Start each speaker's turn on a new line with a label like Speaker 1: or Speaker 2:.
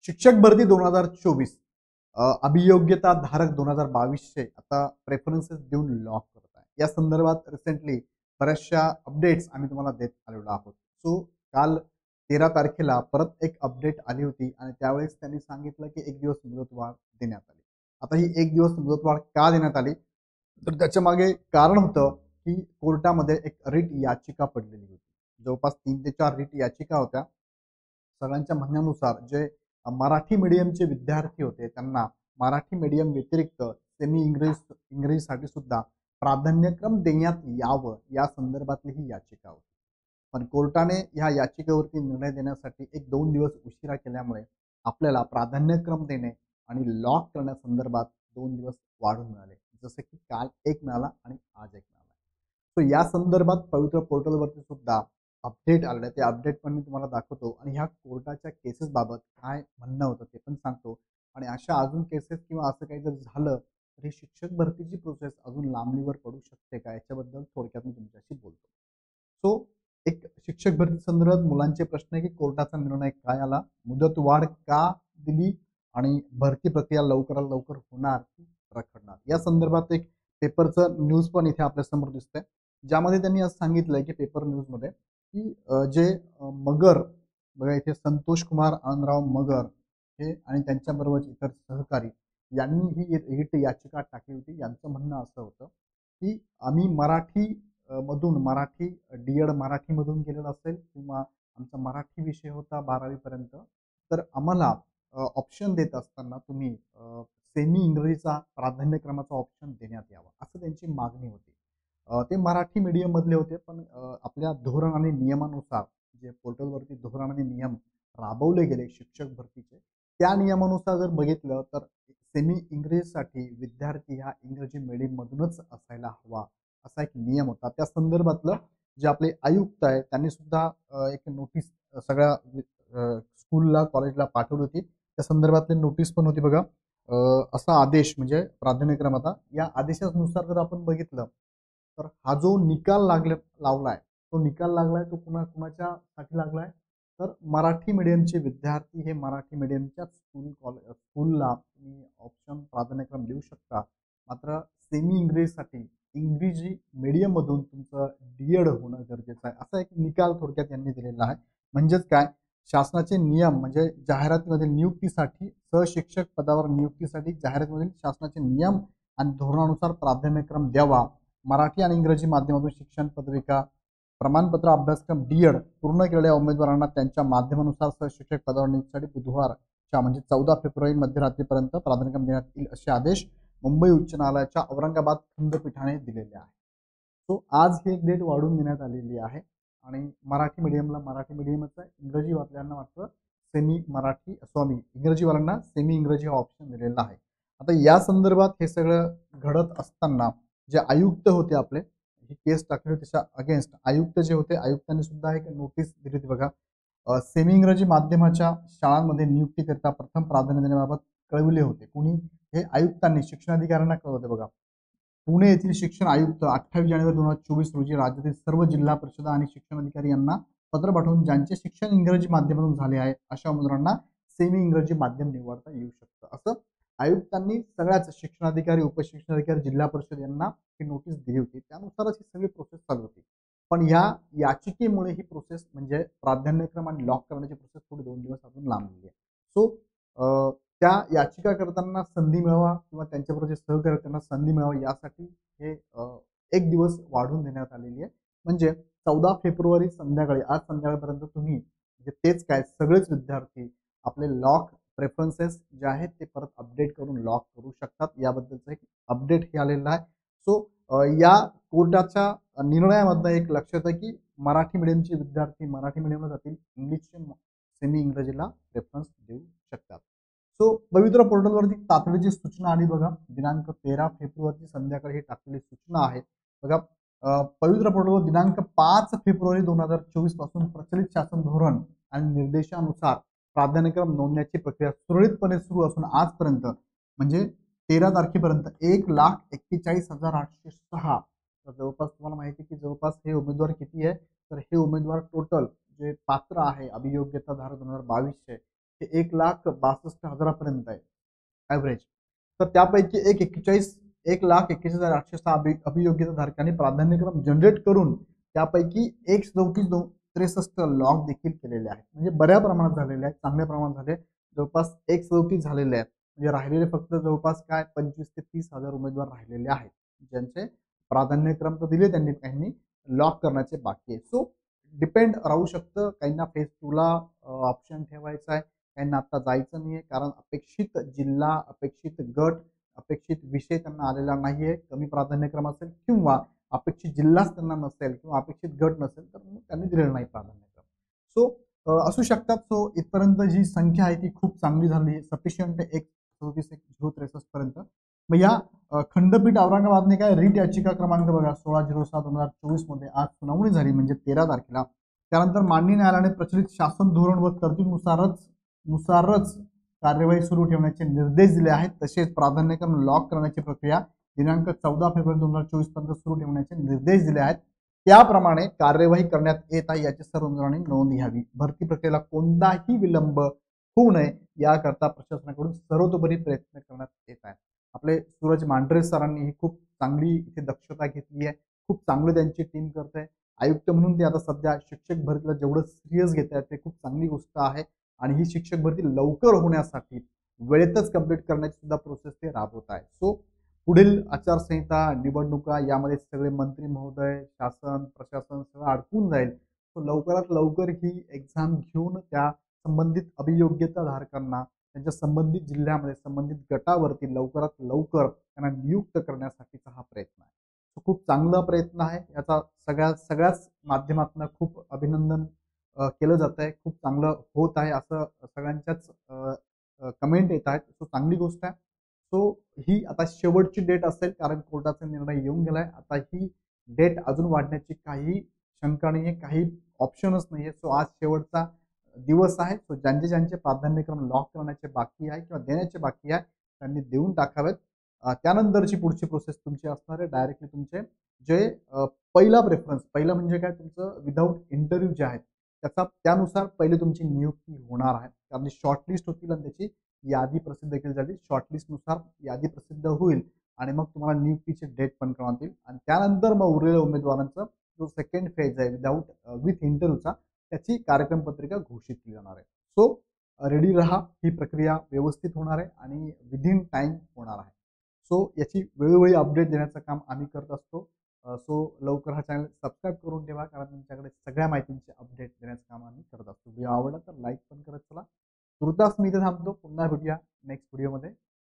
Speaker 1: शिक्षक भरती 2024 अभियोग्यता धारक 2022चे आता प्रेफरन्सेस देऊन लॉक करत आहे. या संदर्भात रिसेंटली बऱ्याचशा अपडेट्स आम्ही तुम्हाला देत आलेलो आहोत. सो काल 13 तारखेला परत एक अपडेट आली होती आणि त्यावेळेस त्यांनी सांगितलं की एक दिवस मुदतवाढ देण्यात आली. आता ही एक दिवस मुदतवाढ का देण्यात आली, तर त्याच्या मागे कारण होतं की कोर्टामध्ये एक रिट याचिका पडलेली होती. जवळपास 3 ते 4 रिट याचिका होत्या. सगळ्यांच्या म्हणण्यानुसार जे मराठी मीडियमचे विद्यार्थी होते त्यांना मराठी मीडियम व्यतिरिक्त सेमी इंग्रजीसाठी सुद्धा प्राधान्यक्रम देण्यात यावं या संदर्भातली ही याचिका होती. पण कोर्टाने ह्या याचिकेवरती निर्णय देण्यासाठी 1-2 दिवस उशिरा केल्यामुळे आपल्याला प्राधान्यक्रम देणे आणि लॉक करण्यासंदर्भात 2 दिवस वाढून मिळाले. जसं की काल एक मिळाला आणि आज एक मिळाला. सो या संदर्भात पवित्र पोर्टलवरती सुद्धा अपडेट आलेलं आहे. ते अपडेट पण मी तुम्हाला दाखवतो आणि ह्या कोर्टाच्या केसेस बाबत काय म्हणणं होतं ते पण सांगतो. आणि अशा अजून केसेस किंवा असं काही जर झालं तर ही शिक्षक भरतीची प्रोसेस अजून लांबणीवर पडू शकते का, याच्याबद्दल थोडक्यात मी तुमच्याशी बोलतो. सो एक शिक्षक भरती संदर्भात मुलांचे प्रश्न आहे की कोर्टाचा निर्णय काय आला, मुदतवाढ का दिली आणि भरती प्रक्रिया लवकरात लवकर होणार की रखडणार, या संदर्भात एक पेपरचं न्यूज पण इथे आपल्या समोर दिसतंय, ज्यामध्ये त्यांनी असं सांगितलंय की पेपर न्यूजमध्ये की जे मगर बघा इथे संतोष कुमार आनंदराव मगर हे आणि त्यांच्याबरोबर इतर सहकारी यांनी ही रिट याचिका टाकली होती. यांचं म्हणणं असं होतं की आम्ही मराठी डी.एड मराठीमधून केलेलं असेल किंवा आमचा मराठी विषय होता 12वी पर्यंत, तर आम्हाला ऑप्शन देत असताना तुम्ही सेमी इंग्रजीचा प्राधान्यक्रमाचा ऑप्शन देण्यात यावा, असं त्यांची मागणी होती. ते मराठी मीडियम मधले होते, पण आपल्या धोरण आणि नियमानुसार जे पोर्टलवरती धोरण आणि नियम राबवले गेले शिक्षक भरतीचे, त्या नियमानुसार जर बघितलं तर सेमी इंग्रजीसाठी विद्यार्थी हा इंग्रजी मीडियम मधूनच असायला हवा, असा एक नियम होता. त्या संदर्भातलं जे आपले आयुक्त आहेत त्यांनी सुद्धा एक नोटीस सगळ्या स्कूलला कॉलेजला पाठवली होती. त्या संदर्भातली नोटीस पण होती बघा. असा आदेश म्हणजे प्राधान्यक्रमाचा, या आदेशानुसार जर आपण बघितलं तर हा जो निकाल लावलाय, तो निकाल लागलाय तो कुणाच्या साठी लागलाय, तर मराठी मीडियमचे विद्यार्थी हे मराठी मीडियमच्या स्कूलला तुम्ही ऑप्शन प्राधान्यक्रम देऊ शकता. मात्र सेमी इंग्रजीसाठी इंग्रजी मीडियम मधून तुमचं डी.एड होणं गरजेचं आहे, असा एक निकाल थोडक्यात यांनी दिलेला आहे. म्हणजेच काय, शासनाचे नियम म्हणजे जाहिरातीमध्ये नियुक्तीसाठी सहशिक्षक पदावर नियुक्तीसाठी जाहिरातीमधील शासनाचे नियम आणि धोरणानुसार प्राधान्यक्रम द्यावा. मराठी आणि इंग्रजी माध्यमातून शिक्षण पदविका प्रमाणपत्र अभ्यासक्रम डी.एड पूर्ण केलेल्या उमेदवारांना त्यांच्या माध्यमानुसार सहशिक्षक पदावर नियुक्तीसाठी बुधवारच्या म्हणजे 14 फेब्रुवारी मध्यरात्रीपर्यंत प्राधान्यक्रम देण्यात येईल, असे आदेश मुंबई उच्च न्यायालयाच्या औरंगाबाद खंडपीठाने दिलेले आहे. सो आज ही एक डेट वाढून देण्यात आलेली आहे आणि मराठी मीडियमला मराठी मीडियमच आहे, इंग्रजी वाचल्यांना मात्र इंग्रजीवाल्यांना सेमी इंग्रजी हा ऑप्शन दिलेला आहे. आता या संदर्भात हे सगळं घडत असताना जे आयुक्त होते आपले, ही केस टाकली होती त्याच्या अगेन्स्ट आयुक्त जे होते, आयुक्तांनी सुद्धा एक नोटीस दिली होती बघा. सेमी इंग्रजी माध्यमाच्या शाळांमध्ये नियुक्तीकरिता प्रथम प्राधान्य देण्याबाबत कळविले होते. कुणी? हे आयुक्तांनी शिक्षणाधिकाऱ्यांना कळवते बघा. पुणे येथील शिक्षण आयुक्त 28 जानेवारी 2024 रोजी राज्यातील सर्व जिल्हा परिषद आणि शिक्षण अधिकारी यांना पत्र पाठवून ज्यांचे शिक्षण इंग्रजी माध्यमातून झाले आहे अशा उमेदवारांना सेमी इंग्रजी माध्यम निवडता येऊ शकतं, असं आयुक्तांनी सगळ्याच शिक्षणाधिकारी, उपशिक्षणाधिकारी, जिल्हा परिषद यांना ही नोटीस दिली होती. त्यानुसारच ही सगळी प्रोसेस चालू होती. पण या याचिकेमुळे ही प्रोसेस म्हणजे प्राधान्यक्रम आणि लॉक करण्याची प्रोसेस थोडी 2 दिवस अजून लांबली आहे. सो त्या याचिका करताना संधी मिळावा किंवा त्यांच्याबरोबर जे सहकार्य त्यांना संधी मिळावी यासाठी हे एक दिवस वाढवून देण्यात आलेली आहे. म्हणजे 14 फेब्रुवारी संध्याकाळी, आज संध्याकाळपर्यंत तुम्ही म्हणजे तेच काय सगळेच विद्यार्थी आपले लॉक प्रेफरन्सेस जे आहेत ते परत अपडेट करून लॉक करू शकतात. याबद्दलचं एक अपडेट हे आलेलं आहे. सो या कोर्टाच्या निर्णयामधनं एक लक्षात आहे की मराठी मीडियमचे विद्यार्थी मराठी मीडियमला जातील, इंग्लिशचे सेमी इंग्रजीला प्रेफरन्स देऊ शकतात. सो पवित्र पोर्टलवरती तातडीची सूचना आली बघा. दिनांक 13 फेब्रुवारी संध्याकाळी ही टाकलेली सूचना आहे बघा. पवित्र पोर्टलवर दिनांक 5 फेब्रुवारी 2024 पासून प्रचलित शासन धोरण आणि निर्देशानुसार प्राधान्यक्रम नोंदण्याची प्रक्रिया सुरळीतपणे सुरू असून आजपर्यंत म्हणजे 13 तारखेपर्यंत 1,41,806 जवळपास तुम्हाला माहिती आहे की जवळपास हे उमेदवार किती आहे, तर हे उमेदवार टोटल जे पात्र आहे अभियोग्यता धारक 2022चे हे 1,62,000 आहे ॲव्हरेज. तर त्यापैकी 1,41,806 अभियोग्यता धारकांनी प्राधान्यक्रम जनरेट करून त्यापैकी 1,34,63 लॉक देखील केलेले आहेत. म्हणजे बऱ्या प्रमाणात झालेले आहेत, चांगल्या प्रमाणात झाले, जवळपास 1,34 झालेले आहेत. म्हणजे राहिलेले फक्त जवळपास काय 25,000 ते 30,000 उमेदवार राहिलेले आहेत, ज्यांचे प्राधान्यक्रम तर दिले त्यांनी, काहींनी लॉक करण्याचे बाकी आहे. सो डिपेंड राहू शकतं. काहींना फेज 2 ला ऑप्शन ठेवायचा आहे, काहींना आता जायचं नाहीये, कारण अपेक्षित जिल्हा, अपेक्षित गट, अपेक्षित विषय त्यांना आलेला नाहीये. कमी प्राधान्यक्रम असेल किंवा अपेक्षित जिल्हाच त्यांना नसेल किंवा अपेक्षित गट नसेल तर मग त्यांनी दिलेलं नाही प्राधान्यक्रम. सो असू शकतात. सो इथपर्यंत जी संख्या आहे ती खूप चांगली झाली, सफिशियंट 1,34,063 पर्यंत. मग या खंडपीठ औरंगाबादने काय रिट याचिका क्रमांक बघा 16/07/2024 मध्ये आज सुनावणी झाली, म्हणजे 13 तारखेला. त्यानंतर माननीय न्यायालयाने प्रचलित शासन धोरण व तरतुदीनुसारच कार्यवाही सुरू ठेवण्याचे निर्देश दिले आहेत. तसेच प्राधान्यक्रम लॉक करण्याची प्रक्रिया दिनांक 14 फेब्रुवारी 2024 पर्यंत सुरू ठेवण्याचे निर्देश दिले आहेत. त्याप्रमाणे कार्यवाही करण्यात येत आहे याची सर्व उमेदवारांनी नोंद घ्यावी. भरती प्रक्रियेला कोणताही विलंब होऊ नये याकरता प्रशासनाकडून सर्वतोपरी प्रयत्न करण्यात येत आहे. आपले सूरज मांढरे सरांनी ही खूप चांगली इथे दक्षता घेतली आहे, खूप चांगलं त्यांची टीम करत आहे. आयुक्त म्हणून ते आता सध्या शिक्षक भरतीला जेवढं सिरियस घेत आहेत ते खूप चांगली गोष्ट आहे. आणि ही शिक्षक भरती लवकर होण्यासाठी वेळेतच कंप्लीट करण्याची सुद्धा प्रोसेस ते राबवत आहे. सो पुढील आचारसंहिता, निवडणुका यामध्ये सगळे मंत्री महोदय, शासन, प्रशासन सगळं अडकून जाईल. सो लवकरात लवकर ही एक्झाम घेऊन त्या संबंधित अभियोग्यता धारकांना त्यांच्या संबंधित जिल्ह्यामध्ये संबंधित गटावरती लवकरात लवकर त्यांना नियुक्त करण्यासाठीचा हा प्रयत्न आहे. खूप चांगला प्रयत्न आहे. याचा सगळ्याच माध्यमातून खूप अभिनंदन केलं जात आहे. खूप चांगलं होत आहे असं सगळ्यांच्याच कमेंट येत आहेत. सो चांगली गोष्ट आहे. सो ही आता शेवटची डेट असेल, कारण कोर्टाचा निर्णय येऊन गेलाय. आता ही डेट अजून वाढण्याची काही शंका नाहीये, काही ऑप्शनच नाहीये. सो आज शेवटचा दिवस आहे. सो ज्यांचे प्राधान्यक्रम लॉक करण्याचे बाकी आहे किंवा देण्याचे बाकी आहे त्यांनी देऊन टाकावेत. त्यानंतरची पुढची प्रोसेस तुमची असणार आहे डायरेक्टली तुमचे जे पहिला प्रेफरन्स, पहिलं म्हणजे काय तुमचं विदाऊट इंटरव्ह्यू जे आहेत त्यानुसार पहिले तुमची नियुक्ती होणार आहे. कारण शॉर्टलिस्ट होतील आणि त्याची यादी प्रसिद्ध केली जाईल. शॉर्टलिस्टनुसार यादी प्रसिद्ध होईल आणि मग तुम्हाला नियुक्तीचे डेट पण कळवण्यात येईल. आणि त्यानंतर मग उरलेल्या उमेदवारांचा जो सेकंड फेज आहे विथ इंटरव्ह्यूचा, त्याची कार्यक्रम पत्रिका घोषित केली जाणार आहे. सो रेडी राहा, ही प्रक्रिया व्यवस्थित होणार आहे आणि विदिन टाइम होणार आहे. सो याची वेळोवेळी अपडेट देण्याचं काम आम्ही करत असतो. सो लवकर हा चॅनल सबस्क्राईब करून ठेवा, कारण तुमच्याकडे सगळ्या माहितींचे अपडेट देण्याचं काम आम्ही करत असतो. व्हिडिओ आवडला तर लाईक पण करत चला. तुर्तास मी इथे थांबतो. पुन्हा भेटूया नेक्स्ट व्हिडिओमध्ये.